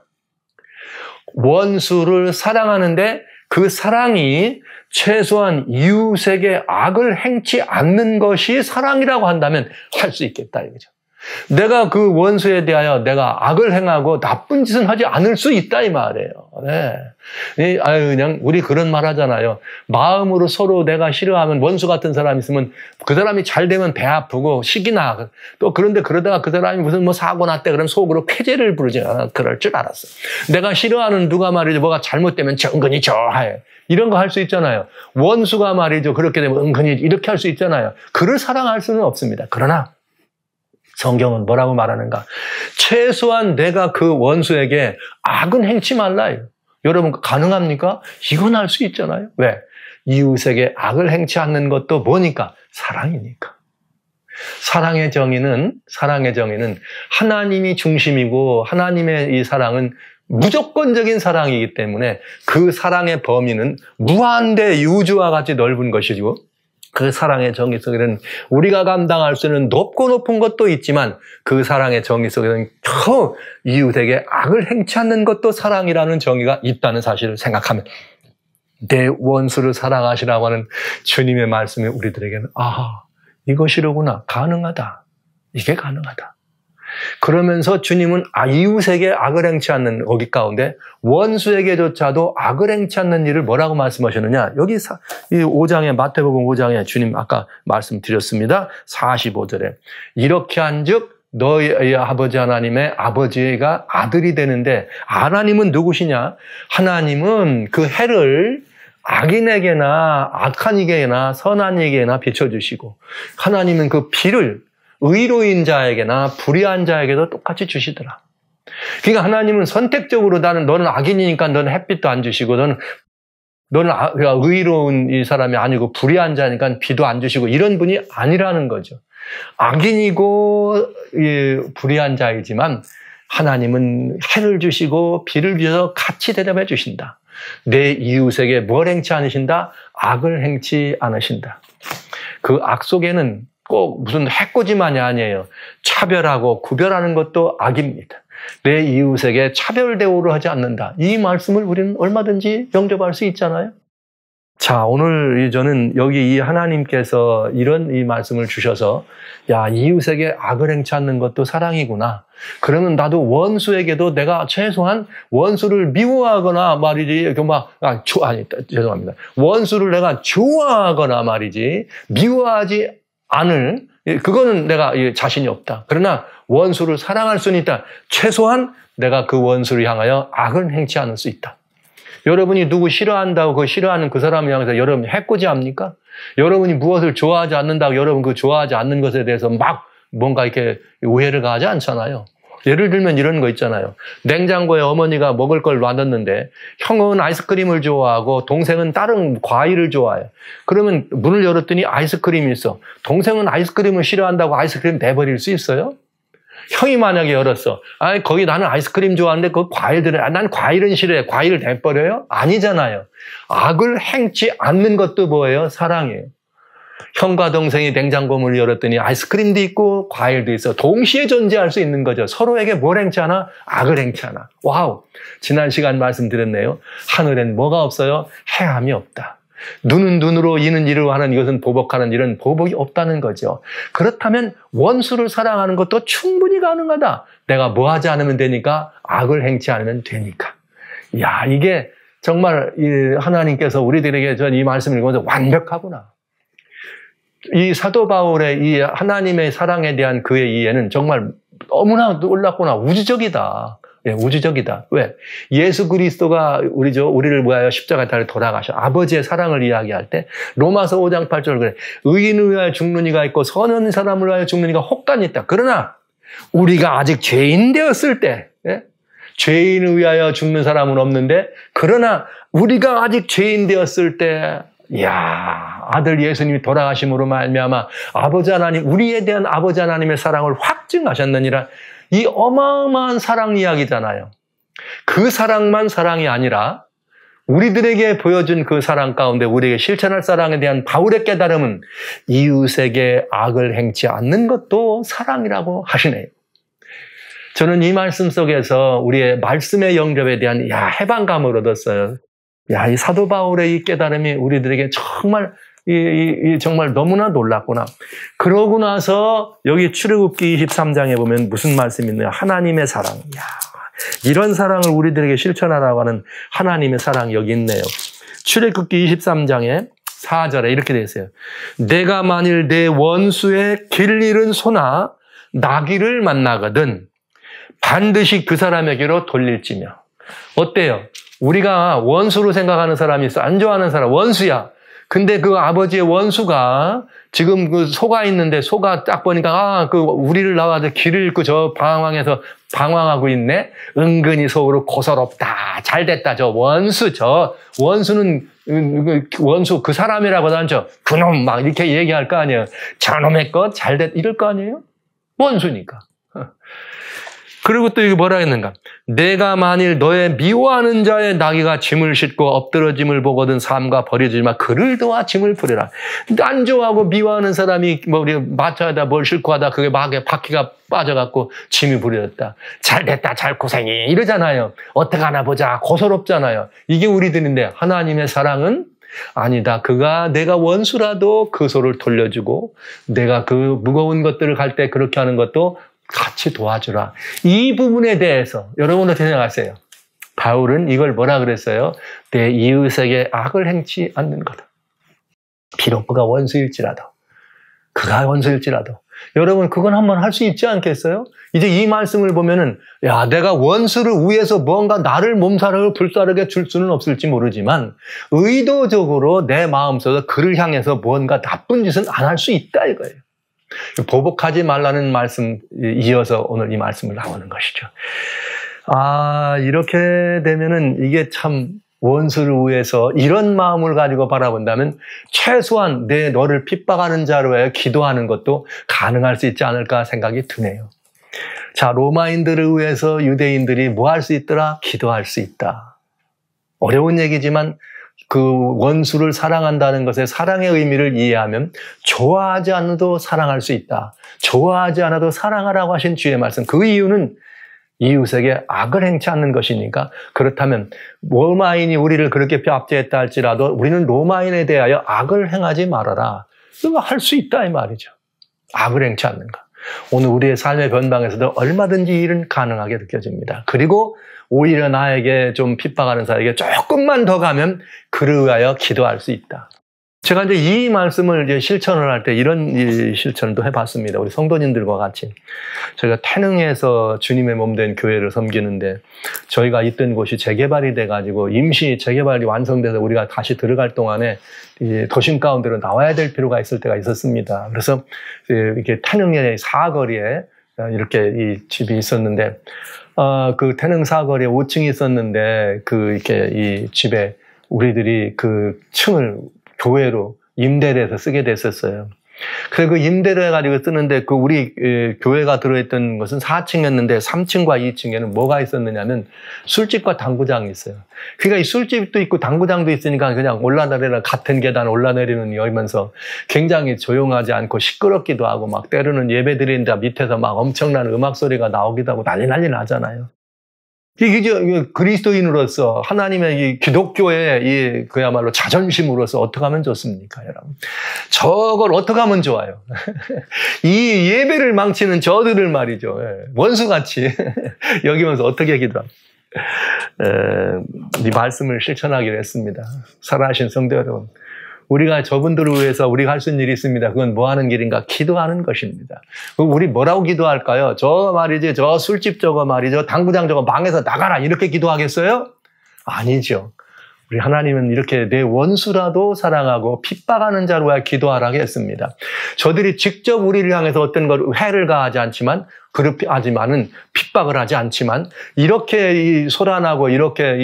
원수를 사랑하는데 그 사랑이 최소한 이웃에게 악을 행치 않는 것이 사랑이라고 한다면 할 수 있겠다 이거죠. 내가 그 원수에 대하여 내가 악을 행하고 나쁜 짓은 하지 않을 수 있다 이 말이에요. 네. 그냥 우리 그런 말 하잖아요. 마음으로 서로 내가 싫어하면 원수 같은 사람 있으면 그 사람이 잘 되면 배 아프고 식이 나. 또 그런데 그러다가 그 사람이 무슨 뭐 사고 났대 그럼 속으로 쾌재를 부르지. 그럴 줄 알았어. 내가 싫어하는 누가 말이죠. 뭐가 잘못되면 은근히 좋아해. 이런 거 할 수 있잖아요. 원수가 말이죠. 그렇게 되면 은근히 이렇게 할 수 있잖아요. 그를 사랑할 수는 없습니다. 그러나 성경은 뭐라고 말하는가? 최소한 내가 그 원수에게 악은 행치 말라요. 여러분 가능합니까? 이건 할 수 있잖아요. 왜? 이웃에게 악을 행치 않는 것도 뭐니까? 사랑이니까. 사랑의 정의는 하나님이 중심이고 하나님의 이 사랑은 무조건적인 사랑이기 때문에 그 사랑의 범위는 무한대 유주와 같이 넓은 것이고 그 사랑의 정의 속에는 우리가 감당할 수 있는 높고 높은 것도 있지만 그 사랑의 정의 속에는 겨우 이웃에게 악을 행치 않는 것도 사랑이라는 정의가 있다는 사실을 생각하면 내 원수를 사랑하시라고 하는 주님의 말씀이 우리들에게는 이것이로구나. 가능하다. 이게 가능하다. 그러면서 주님은 이웃에게 악을 행치 않는 거기 가운데 원수에게조차도 악을 행치 않는 일을 뭐라고 말씀하셨느냐. 여기 이 5장에 마태복음 5장에 주님 아까 말씀드렸습니다. 45절에 이렇게 한즉 너희 아버지 하나님의 아버지가 아들이 되는데 하나님은 누구시냐? 하나님은 그 해를 악인에게나 악한 이에게나 선한 이에게나 비춰주시고 하나님은 그 비를 의로인 자에게나 불의한 자에게도 똑같이 주시더라. 그러니까 하나님은 선택적으로 너는 악인이니까 너는 햇빛도 안 주시고 너는 의로운 이 사람이 아니고 불의한 자니까 비도 안 주시고 이런 분이 아니라는 거죠. 악인이고 불의한 자이지만 하나님은 해를 주시고 비를 주셔서 같이 대접해 주신다. 내 이웃에게 뭘 행치 않으신다? 악을 행치 않으신다. 그 악 속에는 꼭 무슨 해코지만이 아니에요. 차별하고 구별하는 것도 악입니다. 내 이웃에게 차별 대우를 하지 않는다. 이 말씀을 우리는 얼마든지 영접할 수 있잖아요. 자, 오늘 저는 여기 이 하나님께서 이런 이 말씀을 주셔서 이웃에게 악을 행치 않는 것도 사랑이구나. 그러면 나도 원수에게도 내가 최소한 원수를 미워하거나 말이지, 죄송합니다. 원수를 내가 좋아하거나 말이지, 미워하지 않을, 그거는 내가 자신이 없다. 그러나 원수를 사랑할 수는 있다. 최소한 내가 그 원수를 향하여 악을 행치 않을 수 있다. 여러분이 누구 싫어한다고 그 싫어하는 그 사람을 향해서 여러분이 해코지합니까? 여러분이 무엇을 좋아하지 않는다고 여러분 그 좋아하지 않는 것에 대해서 막 뭔가 이렇게 오해를 가하지 않잖아요. 예를 들면 이런 거 있잖아요. 냉장고에 어머니가 먹을 걸 놔뒀는데 형은 아이스크림을 좋아하고 동생은 다른 과일을 좋아해. 그러면 문을 열었더니 아이스크림이 있어. 동생은 아이스크림을 싫어한다고 아이스크림 내버릴 수 있어요? 형이 만약에 열었어. 거기 나는 아이스크림 좋아하는데 그 과일들은 난 과일은 싫어해. 과일을 내버려요? 아니잖아요. 악을 행치 않는 것도 뭐예요? 사랑이에요. 형과 동생이 냉장고 문을 열었더니 아이스크림도 있고 과일도 있어. 동시에 존재할 수 있는 거죠. 서로에게 뭘 행치 않아? 악을 행치 않아. 와우. 지난 시간 말씀드렸네요. 하늘엔 뭐가 없어요? 해함이 없다. 눈은 눈으로 이는 이로 하는 이것은 보복하는 일은 보복이 없다는 거죠. 그렇다면 원수를 사랑하는 것도 충분히 가능하다. 내가 뭐 하지 않으면 되니까? 악을 행치 않으면 되니까. 이게 정말 하나님께서 우리들에게 전 이 말씀을 읽으면서 완벽하구나. 이 사도 바울의 이 하나님의 사랑에 대한 그의 이해는 정말 너무나 놀랍구나. 우주적이다. 예, 우주적이다. 왜? 예수 그리스도가 우리를 위하여 십자가에 달려 돌아가셔. 아버지의 사랑을 이야기할 때 로마서 5장 8절 그래. 의인을 위하여 죽는 이가 있고 선한 사람을 위하여 죽는 이가 혹단이 있다. 그러나 우리가 아직 죄인 되었을 때, 예? 죄인을 위하여 죽는 사람은 없는데, 그러나 우리가 아직 죄인 되었을 때, 이야, 아들 예수님이 돌아가심으로 말미암아 아버지 하나님, 우리에 대한 아버지 하나님의 사랑을 확증하셨느니라. 이 어마어마한 사랑 이야기잖아요. 그 사랑만 사랑이 아니라 우리들에게 보여준 그 사랑 가운데 우리에게 실천할 사랑에 대한 바울의 깨달음은 이웃에게 악을 행치 않는 것도 사랑이라고 하시네요. 저는 이 말씀 속에서 우리의 말씀의 영접에 대한 해방감을 얻었어요. 이 사도 바울의 이 깨달음이 우리들에게 정말 정말 너무나 놀랐구나. 그러고 나서 여기 출애굽기 23장에 보면 무슨 말씀이 있나요? 하나님의 사랑. 이런 사랑을 우리들에게 실천하라고 하는 하나님의 사랑이 여기 있네요. 출애굽기 23장에 4절에 이렇게 되어 있어요. 내가 만일 내 원수의 길 잃은 소나 나귀를 만나거든 반드시 그 사람에게로 돌릴지며. 어때요? 우리가 원수로 생각하는 사람이 있어. 안 좋아하는 사람, 원수야. 근데 그 아버지의 원수가 지금 그 소가 있는데 소가 딱 보니까 우리를 나와서 길을 잃고 저 방황해서 방황하고 있네. 은근히 속으로 고소롭다. 잘됐다. 저 원수는 원수 그 사람이라고도 하죠. 그놈 막 이렇게 얘기할 거 아니에요. 저놈의 것 잘됐 이럴 거 아니에요. 원수니까. 그리고 또 이게 뭐라 했는가? 내가 만일 너의 미워하는 자의 나귀가 짐을 싣고 엎드러짐을 보거든 삼가 버려주지 마. 그를 도와 짐을 부려라. 안 좋아하고 미워하는 사람이 우리 마차에다 뭘 싣고 하다 그게 막에 바퀴가 빠져갖고 짐이 부려졌다. 잘됐다, 잘 고생이 이러잖아요. 어떻게 하나 보자. 고소롭잖아요. 이게 우리들인데 하나님의 사랑은 아니다. 그가 내가 원수라도 그 소를 돌려주고 내가 그 무거운 것들을 갈 때 그렇게 하는 것도 같이 도와주라. 이 부분에 대해서 여러분 어떻게 생각하세요? 바울은 이걸 뭐라 그랬어요? 내 이웃에게 악을 행치 않는 거다. 비록 그가 원수일지라도. 여러분 그건 한번 할 수 있지 않겠어요? 이제 이 말씀을 보면은 내가 원수를 위해서 뭔가 나를 몸살을 불사르게 줄 수는 없을지 모르지만 의도적으로 내 마음속에 그를 향해서 뭔가 나쁜 짓은 안 할 수 있다 이거예요. 보복하지 말라는 말씀 이어서 오늘 이 말씀을 나오는 것이죠. 이렇게 되면은 이게 참 원수를 위해서 이런 마음을 가지고 바라본다면 최소한 너를 핍박하는 자로 해 기도하는 것도 가능할 수 있지 않을까 생각이 드네요. 자, 로마인들을 위해서 유대인들이 뭐 할 수 있더라? 기도할 수 있다. 어려운 얘기지만 그 원수를 사랑한다는 것의 사랑의 의미를 이해하면 좋아하지 않아도 사랑할 수 있다. 좋아하지 않아도 사랑하라고 하신 주의 말씀. 그 이유는 이웃에게 악을 행치 않는 것이니까. 그렇다면 로마인이 우리를 그렇게 압제했다 할지라도 우리는 로마인에 대하여 악을 행하지 말아라. 그거 할 수 있다 이 말이죠. 악을 행치 않는가. 오늘 우리의 삶의 변방에서도 얼마든지 일은 가능하게 느껴집니다. 그리고 오히려 나에게 좀 핍박하는 사람에게 조금만 더 가면 그를 위하여 기도할 수 있다. 제가 이제 이 말씀을 이제 실천을 할 때 이런 실천도 해봤습니다. 우리 성도님들과 같이. 저희가 태능에서 주님의 몸된 교회를 섬기는데 저희가 있던 곳이 재개발이 돼가지고 임시 재개발이 완성돼서 우리가 다시 들어갈 동안에 이 도심 가운데로 나와야 될 필요가 있을 때가 있었습니다. 그래서 이렇게 태능의 사거리에 이렇게 이 집이 있었는데 그 태능 사거리에 5층이 있었는데 이렇게 이 집에 우리들이 그 층을 교회로 임대를 해서 쓰게 됐었어요. 그래서 그 임대를 해가지고 쓰는데 우리 교회가 들어있던 것은 4층이었는데 3층과 2층에는 뭐가 있었느냐면 술집과 당구장이 있어요. 그러니까 이 술집도 있고 당구장도 있으니까 그냥 올라내리는 같은 계단 올라내리는 여면서 굉장히 조용하지 않고 시끄럽기도 하고 막 때로는 예배 드리는데 밑에서 막 엄청난 음악 소리가 나오기도 하고 난리 나잖아요. 이게 그리스도인으로서 하나님의 이 기독교의 그야말로 자존심으로서 어떻게 하면 좋습니까, 여러분? 저걸 어떻게 하면 좋아요? 이 예배를 망치는 저들을 말이죠. 원수같이 여기면서 어떻게 기도합니까? 이 말씀을 실천하기로 했습니다. 살아계신 성도 여러분, 우리가 저분들을 위해서 우리가 할 수 있는 일이 있습니다. 그건 뭐 하는 길인가? 기도하는 것입니다. 우리 뭐라고 기도할까요? 저 말이지, 저 술집 저거 말이죠, 당구장 저거 망해서 나가라 이렇게 기도하겠어요? 아니죠. 우리 하나님은 이렇게 내 원수라도 사랑하고 핍박하는 자로 왜 기도하라고 했습니다. 저들이 직접 우리를 향해서 어떤 걸 해를 가하지 않지만, 하지만은 핍박을 하지 않지만, 이렇게 소란하고 이렇게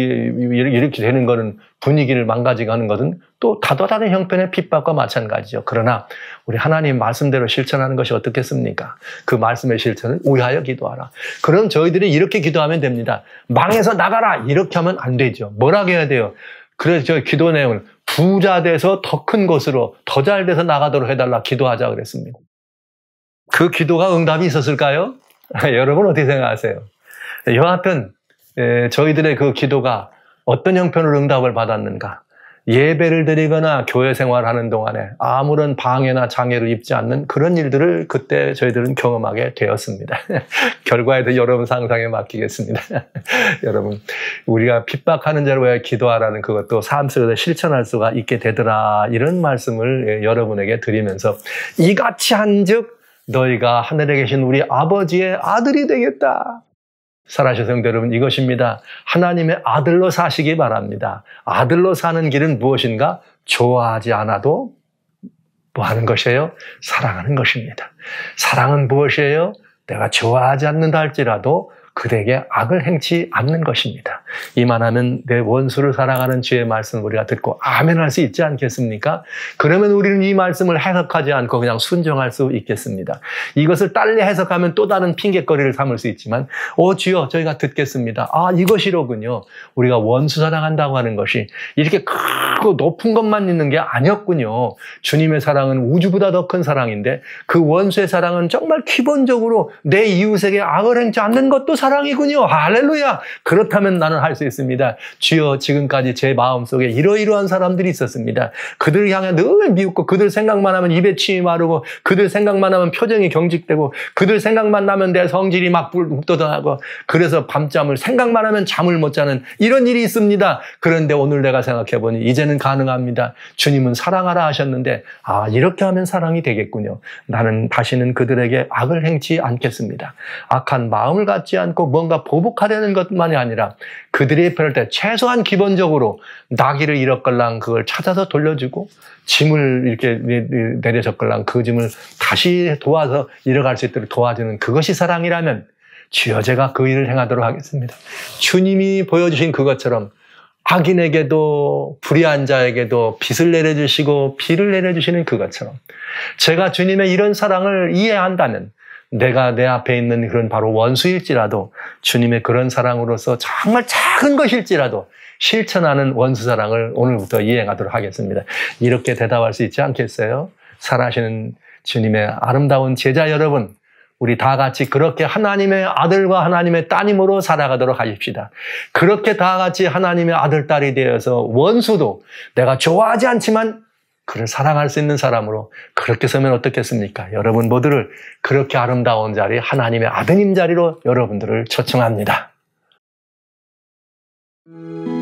되는 거는 분위기를 망가지게 하는 것은 또 다른 형편의 핍박과 마찬가지죠. 그러나 우리 하나님 말씀대로 실천하는 것이 어떻겠습니까? 그 말씀의 실천을 위하여 기도하라. 그럼 저희들이 이렇게 기도하면 됩니다. 망해서 나가라! 이렇게 하면 안 되죠. 뭐라고 해야 돼요? 그래서 저 기도 내용을 부자 돼서 더 큰 곳으로, 더 잘 돼서 나가도록 해달라 기도하자 그랬습니다. 그 기도가 응답이 있었을까요? 여러분 어떻게 생각하세요? 여하튼 저희들의 그 기도가 어떤 형편으로 응답을 받았는가? 예배를 드리거나 교회 생활하는 동안에 아무런 방해나 장애를 입지 않는 그런 일들을 그때 저희들은 경험하게 되었습니다. 결과에도 여러분 상상에 맡기겠습니다. 여러분, 우리가 핍박하는 자를 위해 기도하라는 그것도 삶 속에서 실천할 수가 있게 되더라, 이런 말씀을 여러분에게 드리면서, 이같이 한즉 너희가 하늘에 계신 우리 아버지의 아들이 되겠다. 살아주신 성도 여러분, 이것입니다. 하나님의 아들로 사시기 바랍니다. 아들로 사는 길은 무엇인가? 좋아하지 않아도 뭐 하는 것이에요? 사랑하는 것입니다. 사랑은 무엇이에요? 내가 좋아하지 않는다 할지라도 그대에게 악을 행치 않는 것입니다. 이만하면 내 원수를 사랑하는 주의 말씀을 우리가 듣고 아멘할 수 있지 않겠습니까? 그러면 우리는 이 말씀을 해석하지 않고 그냥 순종할 수 있겠습니다. 이것을 딸리 해석하면 또 다른 핑계거리를 삼을 수 있지만, 주여 저희가 듣겠습니다. 이것이로군요. 우리가 원수 사랑한다고 하는 것이 이렇게 크고 높은 것만 있는 게 아니었군요. 주님의 사랑은 우주보다 더 큰 사랑인데, 그 원수의 사랑은 정말 기본적으로 내 이웃에게 악을 행치 않는 것도 사랑이군요. 할렐루야. 그렇다면 나는 할 수 있습니다. 주여, 지금까지 제 마음속에 이러이러한 사람들이 있었습니다. 그들을 향해 늘 미웃고, 그들 생각만 하면 입에 침이 마르고, 그들 생각만 하면 표정이 경직되고, 그들 생각만 나면 내 성질이 막 북돋아나고, 그래서 밤잠을 생각만 하면 잠을 못 자는 이런 일이 있습니다. 그런데 오늘 내가 생각해 보니 이제는 가능합니다. 주님은 사랑하라 하셨는데, 이렇게 하면 사랑이 되겠군요. 나는 다시는 그들에게 악을 행치 않겠습니다. 악한 마음을 갖지 않고 뭔가 보복하려는 것만이 아니라 그들이 그럴 때 최소한 기본적으로 나귀를 잃었걸랑 그걸 찾아서 돌려주고, 짐을 이렇게 내려졌걸랑 그 짐을 다시 도와서 잃어갈 수 있도록 도와주는 그것이 사랑이라면, 주여 제가 그 일을 행하도록 하겠습니다. 주님이 보여주신 그것처럼 악인에게도 불의한 자에게도 빚을 내려주시고 비를 내려주시는 그것처럼, 제가 주님의 이런 사랑을 이해한다면 내가 내 앞에 있는 그런 바로 원수일지라도 주님의 그런 사랑으로서 정말 작은 것일지라도 실천하는 원수 사랑을 오늘부터 이행하도록 하겠습니다. 이렇게 대답할 수 있지 않겠어요? 살아계시는 주님의 아름다운 제자 여러분, 우리 다 같이 그렇게 하나님의 아들과 하나님의 따님으로 살아가도록 하십시다. 그렇게 다 같이 하나님의 아들, 딸이 되어서 원수도 내가 좋아하지 않지만 그를 사랑할 수 있는 사람으로 그렇게 서면 어떻겠습니까? 여러분 모두를 그렇게 아름다운 자리, 하나님의 아드님 자리로 여러분들을 초청합니다.